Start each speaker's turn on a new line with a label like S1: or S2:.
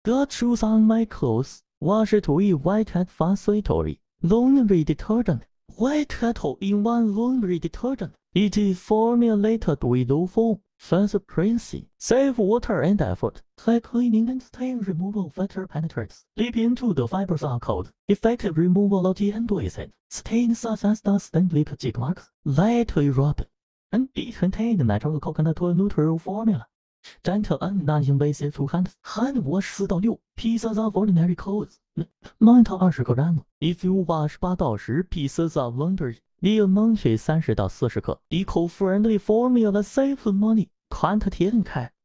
S1: Got shoes on my clothes. Wash it with whitecat Phosphate-free laundry detergent. Whitecat all-in-one laundry detergent. It is formulated with low foam, Phosphate-free, save water and effort. High cleaning and stain removal factor penetrates deep into the fibers of coat. Effective removal of llyan acid. Stains such as dust and lipstick marks. Lightly rub. And it contains natural coconut oil neutral formula. Gentle and non-invasive to hand wash 4到6 pieces of ordinary clothes 9到20克。If you wash 8到10 pieces of laundry, you monthly 30到40克。Eco-friendly formula save money. 看它天开。